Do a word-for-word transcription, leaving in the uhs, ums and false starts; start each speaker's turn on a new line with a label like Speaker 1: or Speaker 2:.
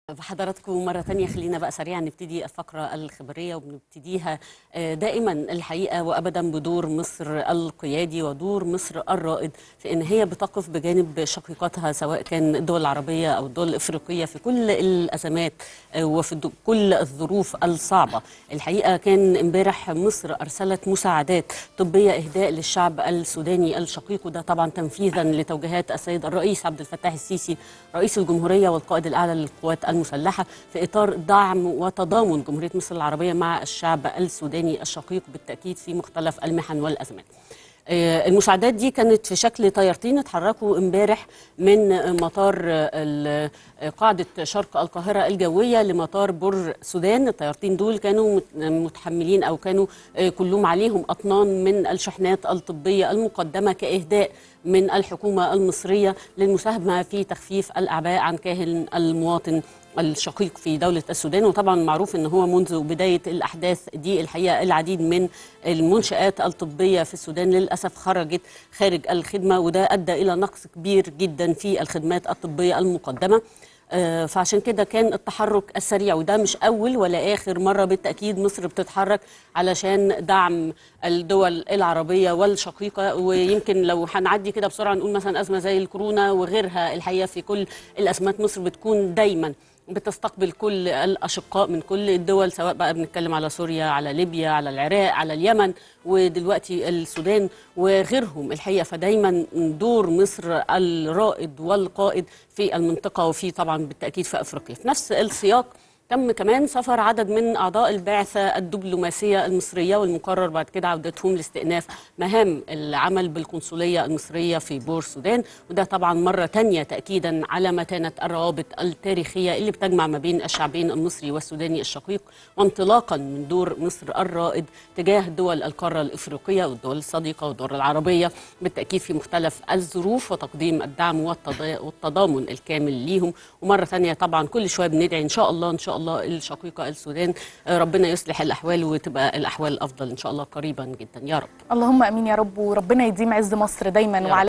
Speaker 1: بحضراتكم مرة تانية. خلينا بقى سريعا نبتدي الفقرة الخبرية، وبنبتديها دائما الحقيقة وأبدا بدور مصر القيادي ودور مصر الرائد في أن هي بتقف بجانب شقيقاتها، سواء كان الدول العربية أو الدول الإفريقية، في كل الأزمات وفي كل الظروف الصعبة. الحقيقة كان امبارح مصر أرسلت مساعدات طبية إهداء للشعب السوداني الشقيق، وده طبعا تنفيذا لتوجيهات السيد الرئيس عبد الفتاح السيسي رئيس الجمهورية والقائد الأعلى للقوات المسلحة، في إطار دعم وتضامن جمهورية مصر العربية مع الشعب السوداني الشقيق بالتأكيد في مختلف المحن والأزمات. المساعدات دي كانت في شكل طيارتين اتحركوا امبارح من مطار قاعدة شرق القاهرة الجوية لمطار بور سودان. الطيارتين دول كانوا متحملين أو كانوا كلهم عليهم أطنان من الشحنات الطبية المقدمة كإهداء من الحكومة المصرية للمساهمة في تخفيف الأعباء عن كاهل المواطن الشقيق في دولة السودان. وطبعا معروف ان هو منذ بداية الأحداث دي الحقيقة العديد من المنشآت الطبية في السودان للأسف خرجت خارج الخدمة، وده أدى إلى نقص كبير جدا في الخدمات الطبية المقدمة. آه فعشان كده كان التحرك السريع، وده مش أول ولا آخر مرة بالتأكيد مصر بتتحرك علشان دعم الدول العربية والشقيقة. ويمكن لو هنعدي كده بسرعة نقول مثلا أزمة زي الكورونا وغيرها، الحقيقة في كل الأزمات مصر بتكون دايما بتستقبل كل الأشقاء من كل الدول، سواء بقى بنتكلم على سوريا، على ليبيا، على العراق، على اليمن، ودلوقتي السودان وغيرهم الحقيقة. فدايما دور مصر الرائد والقائد في المنطقة، وفي طبعا بالتأكيد في أفريقيا. في نفس السياق تم كمان سفر عدد من أعضاء البعثة الدبلوماسية المصرية، والمقرر بعد كده عودتهم لاستئناف مهام العمل بالقنصلية المصرية في بور سودان، وده طبعا مرة تانية تأكيدا على متانة الروابط التاريخية اللي بتجمع ما بين الشعبين المصري والسوداني الشقيق، وانطلاقا من دور مصر الرائد تجاه دول القارة الإفريقية والدول الصديقة والدول العربية بالتأكيد في مختلف الظروف، وتقديم الدعم والتضامن الكامل ليهم. ومرة تانية طبعا كل شوية بندعي إن شاء الله إن شاء الله الشقيقة السودان ربنا يصلح الأحوال وتبقى الأحوال أفضل إن شاء الله قريبا جدا يا رب.
Speaker 2: اللهم أمين يا رب، وربنا يديم عز مصر دايما. وعلى